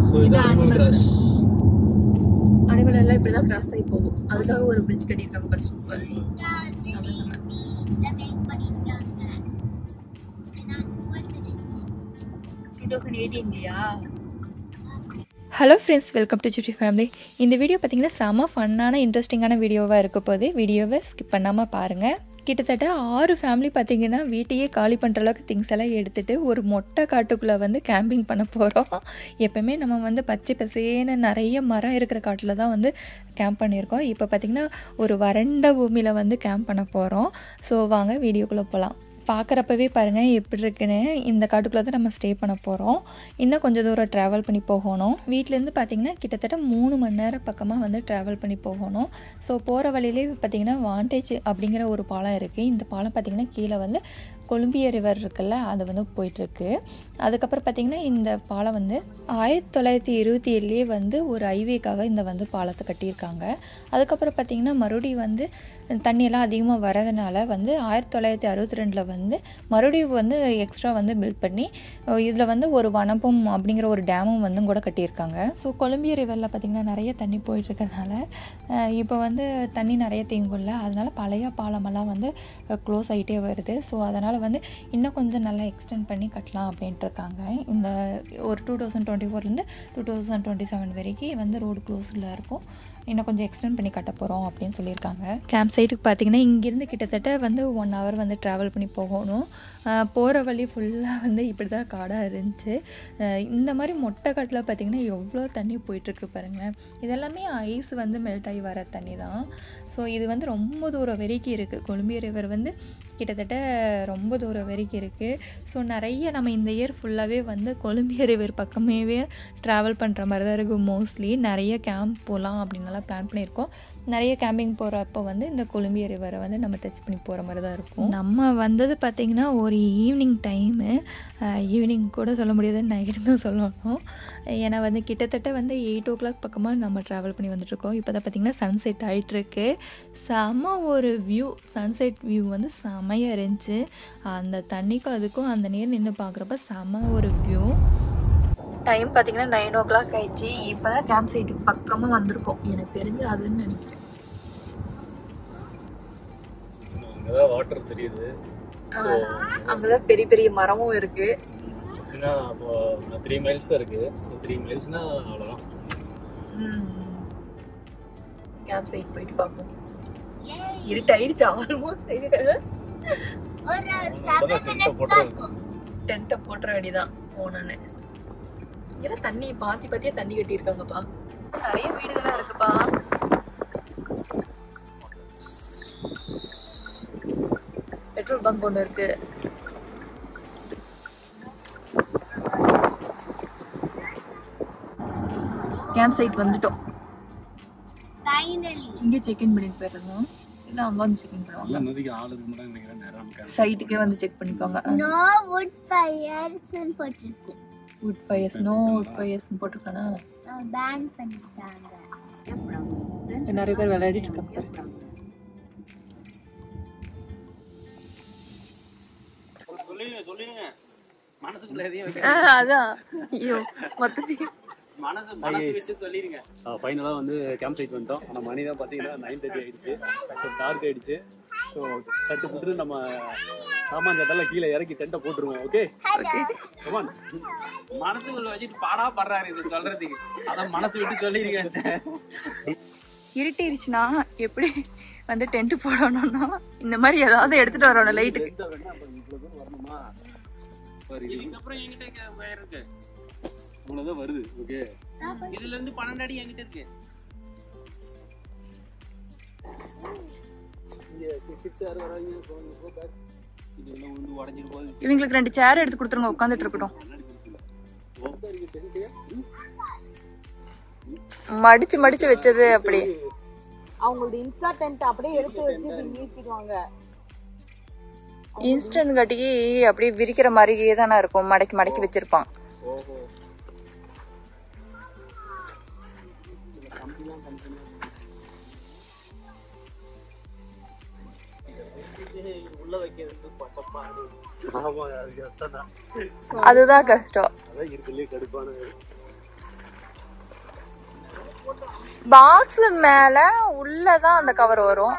So இது animal cross. Animal எல்லாம் இப்படிதான் கிராஸ் ஆகி போகும். அதுக்காக ஒரு பிரிட்ஜ் கட்டியிருக்காங்க பாரு. சூப்பர். 2018லையா? ஹலோ ஃப்ரெண்ட்ஸ், வெல்கம் டு ஜூட்டி ஃபேமிலி. இந்த வீடியோ பார்த்திங்கன்னா செம ஃபன்னான இன்ட்ரெஸ்டிங்கான வீடியோவாக இருக்க போது. வீடியோவை ஸ்கிப் பண்ணாமல் பாருங்கள். கிட்டத்தட்ட 6 ஃபேமிலி பார்த்திங்கன்னா வீட்டையே காலி பண்ணுற அளவுக்கு திங்ஸ் எல்லாம் எடுத்துகிட்டு ஒரு மொட்டை காட்டுக்குள்ளே வந்து கேம்பிங் பண்ண போகிறோம். எப்போவுமே நம்ம வந்து பச்சை பசேன்னு நிறைய மரம் இருக்கிற காட்டில் தான் வந்து கேம்ப் பண்ணியிருக்கோம். இப்போ பார்த்திங்கன்னா ஒரு வறண்ட பூமியில் வந்து கேம்ப் பண்ண போகிறோம். ஸோ வாங்க வீடியோக்குள்ளே போகலாம். பார்க்குறப்பவே பாருங்கள் எப்படி இருக்குன்னு. இந்த காட்டுக்குள்ளே தான் நம்ம ஸ்டே பண்ண போகிறோம். இன்னும் கொஞ்சம் தூரம் ட்ராவல் பண்ணி போகணும். வீட்டிலேருந்து பார்த்திங்கன்னா கிட்டத்தட்ட 3 மணி நேரம் பக்கமாக வந்து ட்ராவல் பண்ணி போகணும். ஸோ போகிற வழியிலே பார்த்திங்கன்னா வாண்டேஜ் அப்படிங்கிற ஒரு பாலம் இருக்குது. இந்த பாலம் பார்த்திங்கன்னா கீழே வந்து கொலம்பியா ரிவர் இருக்குல்ல, அது வந்து போயிட்டுருக்கு. அதுக்கப்புறம் பார்த்திங்கன்னா இந்த பாலம் வந்து 1927லேயே வந்து ஒரு ஹைவேக்காக இந்த வந்து பாலத்தை கட்டியிருக்காங்க. அதுக்கப்புறம் பார்த்திங்கன்னா மறுபடியும் வந்து தண்ணியெல்லாம் அதிகமாக வரதுனால வந்து 1962 வந்து மறுபடியும் வந்து எக்ஸ்ட்ரா வந்து பில்ட் பண்ணி இதில் வந்து ஒரு வனப்பம் அப்படிங்கிற ஒரு டேமும் வந்து கூட கட்டியிருக்காங்க. ஸோ கொலம்பியா ரிவரில் பார்த்திங்கன்னா நிறைய தண்ணி போயிட்டுருக்கறனால இப்போ வந்து தண்ணி நிறைய தேங்கும்ல, அதனால் பழைய பாலமெல்லாம் வந்து க்ளோஸ் ஆகிட்டே வருது. ஸோ அதனால் வந்து இன்னும் கொஞ்சம் நல்லா எக்ஸ்டெண்ட் பண்ணி கட்டலாம் அப்படின்ட்டு இருக்காங்க. இந்த ஒரு 2024லேருந்து 2027 வரைக்கும் வந்து ரோடு க்ளோஸில் இருக்கும். இன்னும் கொஞ்சம் எக்ஸ்டெண்ட் பண்ணி கட்ட போகிறோம் அப்படின்னு சொல்லியிருக்காங்க. கேம்ப் சைட்டுக்கு பார்த்திங்கன்னா இங்கேருந்து கிட்டத்தட்ட வந்து 1 hour வந்து ட்ராவல் பண்ணி போகணும். போகிற வழி ஃபுல்லாக வந்து இப்படி தான் காடாக இருந்துச்சு. இந்த மாதிரி மொட்டை காட்டில் பார்த்திங்கன்னா எவ்வளோ தண்ணி போயிட்டுருக்கு பாருங்கள். இதெல்லாமே ஐஸ் வந்து மெல்ட் ஆகி வர தண்ணி தான். ஸோ இது வந்து ரொம்ப தூரம் வரைக்கும் இருக்குது. கொலம்பியா ரிவர் வந்து கிட்டத்தட்ட ரொம்ப தூரம் வரைக்கும் இருக்குது. ஸோ நிறைய நம்ம இந்த இயர் ஃபுல்லாகவே வந்து கொலம்பியா ரிவர் பக்கமேவே ட்ராவல் பண்ணுற மாதிரி தான் இருக்குது. மோஸ்ட்லி நிறைய கேம்ப் போகலாம் அப்படின்னலாம் பிளான் பண்ணியிருக்கோம். நிறைய கேம்பிங் போகிறப்போ வந்து இந்த கொலம்பியா ரிவரை வந்து நம்ம டச் பண்ணி போகிற மாதிரி தான் இருக்கும். நம்ம வந்தது பார்த்திங்கன்னா ஒரு ஈவினிங் டைமு. ஈவினிங் கூட சொல்ல முடியாது, நைட்டு தான் சொல்லணும். ஏன்னா வந்து கிட்டத்தட்ட வந்து 8 o'clock பக்கமாக நம்ம ட்ராவல் பண்ணி வந்துட்டுருக்கோம். இப்போ தான் பார்த்திங்கன்னா சன்செட் ஆகிட்டுருக்கு. செம ஒரு வியூ, சன்செட் வியூ வந்து செமையாக இருந்துச்சு. அந்த தண்ணிக்கும் அதுக்கும் அந்த நீர் நின்று பார்க்குறப்ப செம ஒரு வியூ. டைம் பார்த்திங்கன்னா 9 o'clock ஆயிடுச்சு. இப்போ தான் கேம்ப் சைட்டுக்கு பக்கமாக வந்திருக்கோம். எனக்கு தெரிஞ்சு அதுன்னு நினைக்கிறேன். அங்கதான் வாட்டர் தெரியுது. அங்கதான் பெரிய பெரிய மரமும் இருக்கு. ஏன்னா அப்போ 3 miles தான் இருக்கு. ஸோ 3 milesனா அவ்வளோதான். கேம்ப் சைட் போயிட்டு பார்ப்போம். இருட்டாயிடுச்சு ஆல்மோஸ்ட். டென்ட்டை போட்டுற வேண்டியதான் போனேன்னு. இங்கெல்லாம் தண்ணி பாத்தியா தண்ணி கட்டி இருக்காங்கப்பா. நிறைய வீடுகள்லாம் இருக்குப்பா. பெட்ரோல் பங்க் ஒன்று இருக்கு. கேம்ப் சைட் வந்துட்டோம். இங்கே செக் இன் பண்ணிட்டு போயிடுறோம். இல்லை அங்கே வந்து செக் இன் பண்ணுவாங்க. சைட்டுக்கே வந்து செக் பண்ணிக்கோங்க. Wood fires, no wood fires போட்டிருக்கானா? பேன் பண்ணிட்டாங்க. நிறைய பேர் விளையாடிட்டு இருக்காங்க. சொல்லுங்க மனசுக்குள்ள எதையும் அதான் ஐயோ மொத்தத்துக்கு மனசு விட்டு சொல்லிருங்க. ஃபைனலா வந்து கேம்ப் சைட் வந்துட்டோம். ஆனா மணி தான் பாத்தீங்கன்னா 9:30 ஆயிடுச்சு. டார்க் ஆயிடுச்சு. ஸோ சட்டு புட்டு நம்ம சாமான் சட்டெல்லாம் கீழே இறக்கி டென்ட்டை போட்டுருவோம். Okay come on. மனசுக்குள்ள வச்சுட்டு பாடா படுறாரு இது சொல்றதுக்கு. அதான் மனசு விட்டு சொல்லிருங்க. இருட்டிருச்சுன்னா எப்படி வந்து டென்ட் போடணும்னா இந்த மாதிரி ஏதாவது எடுத்துட்டு வரணும் லைட்டுக்கு. வரணுமா? இதுக்கப்புறம் என்கிட்ட இருக்கு இவ்வளவுதான் வருது. ஓகே இதுல இருந்து 12 அடி என்கிட்ட இருக்கு. இவங்களுக்கு 2 சேர் எடுத்து கொடுத்துருங்க, உட்காந்துட்டு இருக்கட்டும். மடிச்சு மடிச்சு வச்சது அப்படி. அவங்களோட இன்ஸ்டா டென்ட் அப்படியே எடுத்து வச்சு நீக்கிடுவாங்க. இன்ஸ்டன்ட் கட்டிக்கு அப்படியே விரிக்கிற மாதிரியே தானே இருக்கும். மடக்கி மடக்கி வச்சிருப்பான். அதுதான் கஷ்டம். பாக்ஸ் மேல உள்ளதான் அந்த கவர் வரும்.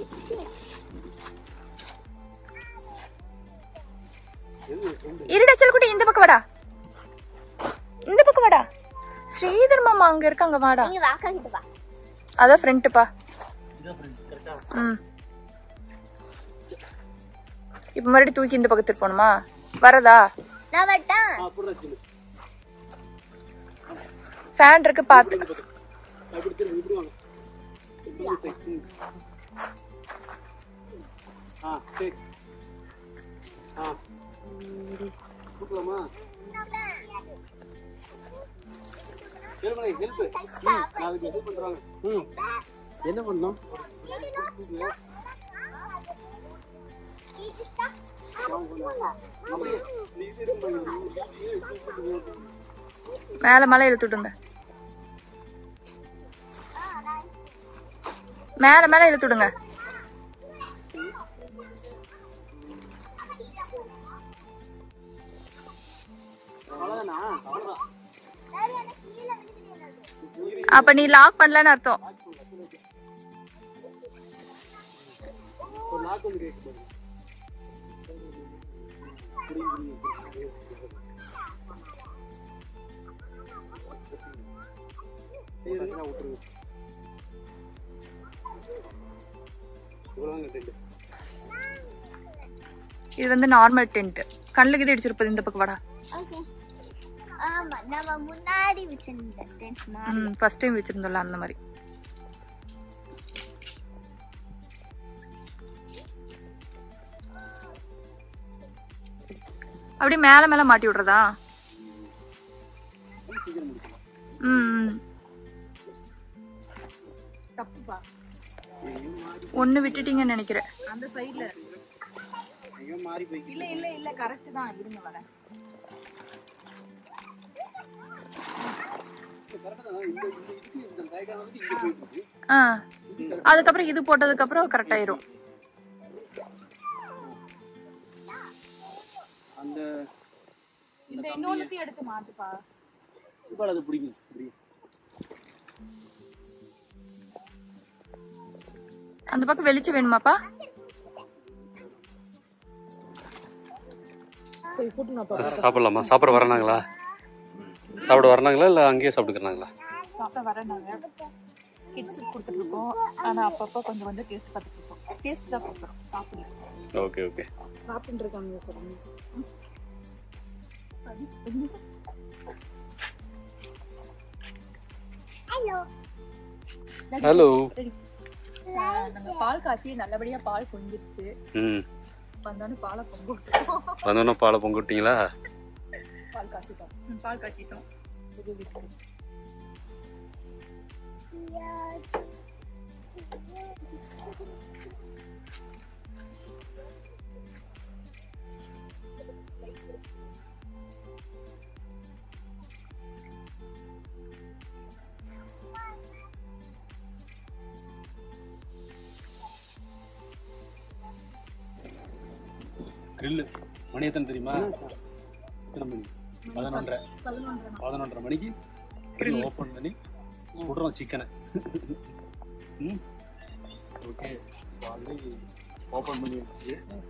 இருடச்சல் குட்டி, இந்த பக்கம் வாடா, இந்த பக்கம் வாடா. ஸ்ரீதர் மாமா அங்க இருக்காங்க, வாடா. அதான் ஃப்ரண்ட்ப்பா. இப்ப மறுபடியும் தூக்கி இந்த பக்கத்துக்கு போகணுமா? வரதா? ஃபேன் இருக்கு பாத்து. என்ன பண்ணோம்? மேல மேல இழுத்துடுங்க, மேல மேல இழுத்துடுங்க. அப்ப நீ லாக் பண்ணலன்னு அர்த்தம். இது வந்து நார்மல் டென்ட். கண்ணுக்கு இது அடிச்சிருப்பது. இந்த பக்கம் வாடா. ஆமா, நம்ம முன்னாடி வச்சிருந்த டென்ட் மாதிரி. ஃபர்ஸ்ட் டைம் வச்சிருந்தோம்ல அந்த மாதிரி. அப்படியே மேல மேல மாட்டி விடுறதா? தப்புப்பா. ஒண்ணு விட்டுட்டீங்கன்னு நினைக்கிறேன். அந்த சைடுல இல்ல இல்ல இல்ல கரெக்ட் தான். இருங்க வரேன். அதுக்கப்புறம் இது போட்டதுக்கு அப்புறம் கரெக்ட் ஆயிரும். அந்த இந்த இன்னொன்னுத்தையும் எடுத்து மாட்டுப்பா. இப்போ அது பிடிக்கும். அந்த பக்கம் வெளிச்சம் வேணுமாப்பா? சாப்பிடலாமா? சாப்பிட வரணாங்களா? சாப்பிட வரணாங்களா இல்ல அங்கேயே சாப்பிட்டுக்கிறாங்களா? சாப்பிட வரேன்னாங்க. கிட்ஸுக்கு கொடுத்துட்டு இருக்கோம். ஆனா அப்பப்போ கொஞ்சம் வந்து டேஸ்ட் பார்த்துட்டு இருக்கோம். டேஸ்ட் தான் கொடுக்குறோம், சாப்பிடல. Okay okay. சாப்பிட்டு இருக்காங்க சார். ஹலோ. நாங்க பால் காய்ச்சி நல்லபடியா பால் பொங்கிடுச்சு. வந்தோடனே பாலை பொங்க விட்டீங்களா? பால் காய்ச்சிட்டோம். பால் காய்ச்சிட்டோம். கிரில் மணி எத்தனை தெரியுமா? எத்தனை மணி? 11:30 மணிக்கு கிரில் ஓப்பன் பண்ணி சுடுறோம் சிக்கனை. ஓகே, ஆல்ரெடி ஓப்பன் பண்ணி வச்சு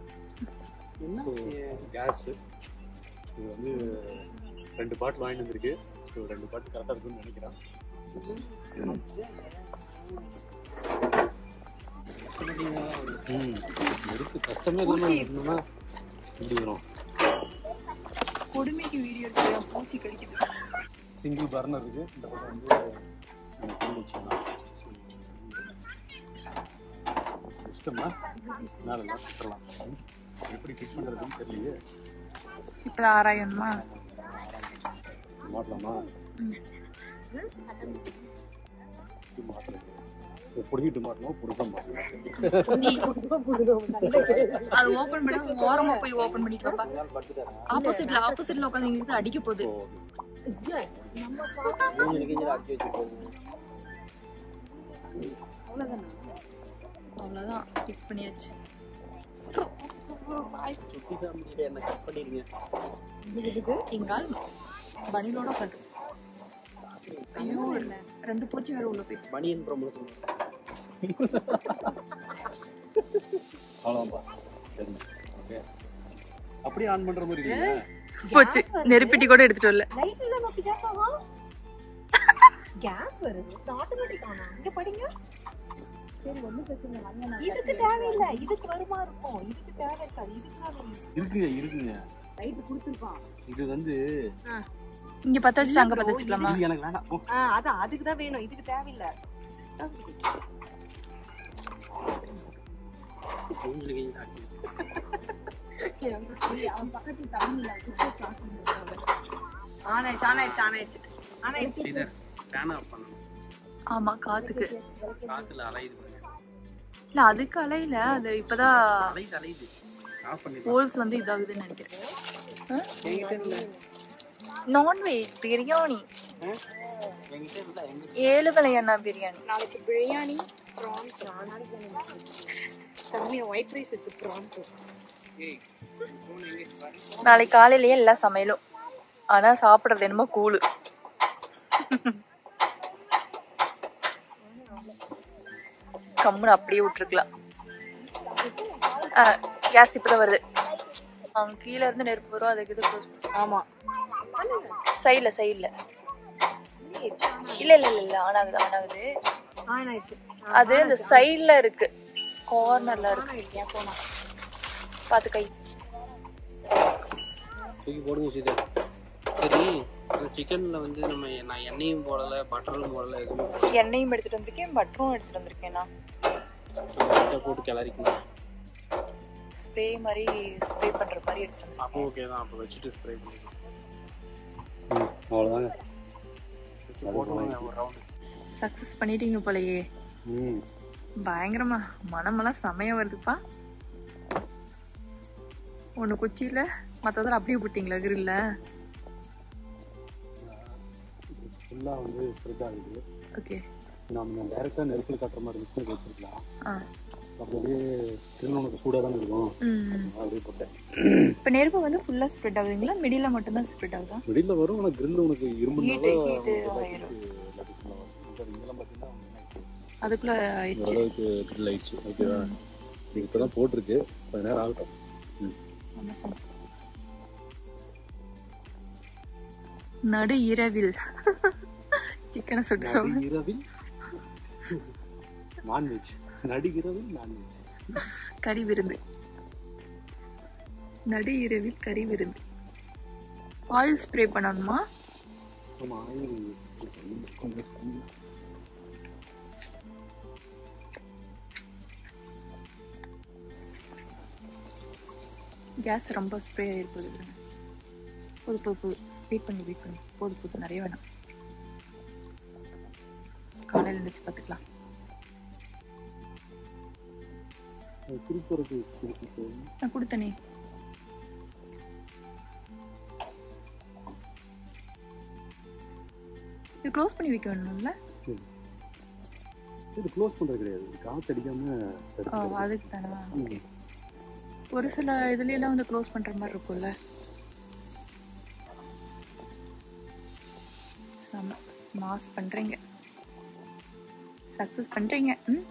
கேஸ் இது வந்து 2 பாட்டில் வாங்கிட்டு வந்துருக்கு. ஸோ 2 பாட்டில் கரெக்டாக இருக்குன்னு நினைக்கிறேன். இருக்கு, கஷ்டமே இல்லைன்னா இப்படி வரும். கொடுமைக்கு வீடியோ எடுத்து பூச்சி கடிக்குது. சிங்கிள் பர்னர் இருக்கு. இந்த பக்கம் வந்து இஷ்டமா மேலே சுற்றலாம். எப்படி ஃபிட் பண்ணுறதுன்னு தெரியலையே. இப்போ ஆராயணுமா? மாட்டலாமா? புடிக்கிட்டு மாட்டணும், புடிக்க மாட்டணும். அது ஓபன் பண்ண ஓரமா போய் ஓபன் பண்ணிட்டு வாப்பா. ஆப்போசிட்ல உட்கார்ந்து இங்க அடிக்க போகுது. அவ்வளவுதான், ஃபிக்ஸ் பண்ணியாச்சு. என்ன கட் பண்ணிருங்க. எங்கால் பனிலோட கட்டு ஐயோ 2 பூச்சி வேற உள்ள போயிடுச்சு. பனியன் ப்ரமோஷன். அவ்வளோதான்ப்பா. சரி ஓகே. அப்படியே ஆன் பண்ற மாதிரி இல்லையா? போச்சு. நெருப்பிட்டி கூட எடுத்துட்டு வரல. லைட் இல்ல நோக்கி கேப்பா கேப் வருது ஆட்டோமேட்டிக் ஆனா இங்க படிங்க. சரி ஒண்ணும் பிரச்சனை இல்ல வாங்க. நான் இதுக்கு தேவையில்லை, இதுக்கு வருமா இருக்கும், இதுக்கு தேவை இருக்காது, இதுக்கு இருக்குங்க லைட் கொடுத்துருப்பான். இது வந்து இங்க பத்த வச்சுட்டு அங்க பத்த வச்சுக்கலாமா? இது எனக்கு வேணாம். அதான் அதுக்கு தான் வேணும், இதுக்கு தேவையில்லை. அவன் பக்கத்துல தமிழ்ல ஆனாயிடுச்சு. ஃபேன் ஆஃப் பண்ணணும். ஆமா காத்துக்கு. காத்துல அலையுது. இல்ல அதுக்கு அலையில, அது இப்பதான் அலையுது. ஆஃப் பண்ணி ஹோல்ஸ் வந்து இதாகுதுன்னு நினைக்கிறேன். என்கிட்ட இல்ல. நான்வெஜ் பிரியாணி. என்கிட்ட இல்ல. 7 விலையண்ணா பிரியாணி. நாளைக்கு பிரியாணி ப்ரான்ஸ். நாளைக்கு தம்பி ஒயிட் ரைஸ் வச்சு ப்ரான்ஸ். ஏய் ஃபோன் எங்க பாரு. நாளைக்கு காலையிலேயே எல்லா சமையலும். ஆனா சாப்பிடுறது என்னமோ கூழு. கம்முன்னு அப்படியே விட்டுருக்கலாம். கேஸ் இப்பதான் வருது. அங்க கீழே இருந்து நெருப்பு வரும். அதுக்கு இது க்ளோஸ். ஆமா சைட்ல இல்ல ஆன் ஆகுது. ஆனாயிடுச்சு. அது இந்த சைடுல இருக்கு, கார்னர்ல இருக்கு. ஏன் போனா பாத்து கை தூக்கி போடுங்க சீதா. சரி சிக்கன்ல வந்து நான் எண்ணெயும் போடல பட்டரும் போடல, எதுவுமே போடல. எண்ணெயும் எடுத்துட்டு வந்திருக்கேன், பட்டரும் எடுத்துட்டு வந்திருக்கேன். நான் போட்டு கிளறிக்கலாம். ஸ்ப்ரே மாதிரி ஸ்ப்ரே பண்ற மாதிரி எடுத்துட்டு வந்தேன். அப்போ ஓகே தான். அப்போ வச்சுட்டு ஸ்ப்ரே பண்ணிக்கலாம். அவ்வளோதாங்க. சக்சஸ் பண்ணிட்டீங்க போலயே. பயங்கரமா மனமெல்லாம் செமையா வருதுப்பா. ஒண்ணு குச்சியில மத்ததெல்லாம் அப்படியே போட்டீங்களா கிரில்ல? ஃபுல்லா வந்து ஸ்ப்ரெட் ஆகுது. ஓகே. நம்ம டைரக்டா நெருப்பில் கட்டுற மாதிரி மிஷின் வச்சிருக்கலாம். அப்படியே கிரில் உனக்கு சூடாக தானே இருக்கும். அப்படியே போட்டேன். இப்போ நெருப்பு வந்து ஃபுல்லா ஸ்ப்ரெட் ஆகுதுங்களா? மிடில் மட்டும் தான் ஸ்ப்ரெட் ஆகுதா? மிடில் வரும். ஆனால் கிரில் உனக்கு ஹீட் ஆயிரும். அதுக்குள்ள ஆயிடுச்சு. அளவுக்கு கிரில் ஆயிடுச்சு. ஓகேவா? இப்போ தான் போட்டிருக்கு, கொஞ்ச நேரம் ஆகட்டும். நடு இரவில் சிக்கனை சுட்டு சொல்ல. இரவில் நான்வெஜ். நடு இரவில் நான்வெஜ். கறி விருந்து. நடு இரவில் கறி விருந்து. ஆயில் ஸ்ப்ரே பண்ணணுமா? ஆமா, ஆயில் கேஸ் ரொம்ப ஸ்ப்ரே ஆகிருப்போது. போது வெயிட் பண்ணி போது நிறைய வேணாம். காலையில் எழுந்திரிச்சு பார்த்துக்கலாம். நான் கொடுத்தனே. இது க்ளோஸ் பண்ணி வைக்க வேணும்ல? இது க்ளோஸ் பண்றது கிடையாது, காத்து அடிக்காம. அதுக்கு தானா? ஓகே. ஒரு சில இதுல வந்து க்ளோஸ் பண்ற மாதிரி இருக்கும்ல. மாஸ் பண்றீங்க, சக்சஸ் பண்றீங்க.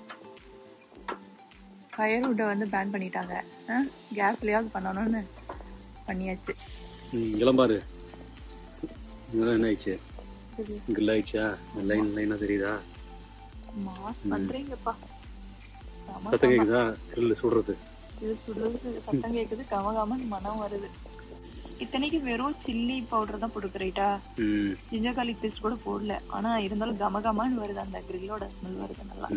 ஃபயர்வுட்டை வந்து பேன் பண்ணிட்டாங்க. கேஸ்லயாவது பண்ணணும்னு பண்ணியாச்சு. இளம்பாரு என்ன ஆயிடுச்சு? கிரில் ஆயிடுச்சா? லைனா தெரியுதா? மாஸ் பண்றீங்கப்பா. சத்தம் கேக்குதா? கிரில் சுடுறது. இது சுடுறது சத்தம் கேக்குது, கமகமன்னு மனம் வருது. இத்தனைக்கு வெறும் சில்லி பவுடர் தான் போட்டுக்கிறீட்டா, ஜிஞ்சர் கார்லிக் பேஸ்ட் கூட போடல. ஆனா இருந்தாலும் கமகமான்னு வருது, அந்த கிரில்லோட ஸ்மெல் வருது நல்லா.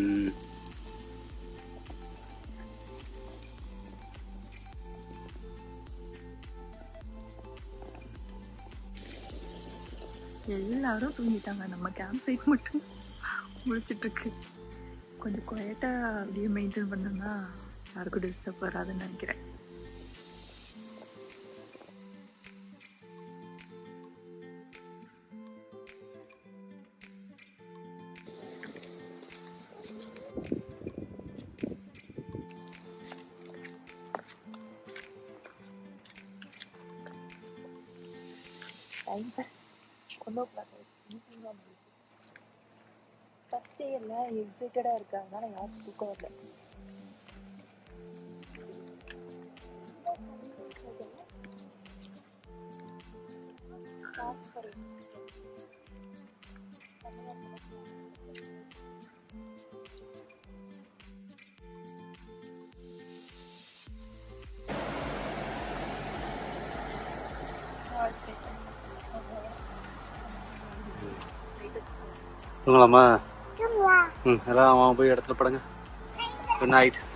எல்லாரும் தூங்கிட்டாங்க, நம்ம கேம்ப் சைட் மட்டும் முடிச்சிட்டு இருக்கு. கொஞ்சம் குவைட்டா அப்படியே மெயின்டைன் பண்ணோம்னா யாருக்கும் டிஸ்டர்ப் வராதுன்னு நினைக்கிறேன். ஃபர்ஸ்ட் டே எல்லாம் எக்ஸைட்டடா இருக்காங்க, ஆனா யாருக்கு தூக்கம் வரல. ஸ்டார்ஸ் ஃபார் தூங்கலாமா? எல்லாம் போய் இடத்துல படுங்க. Good night.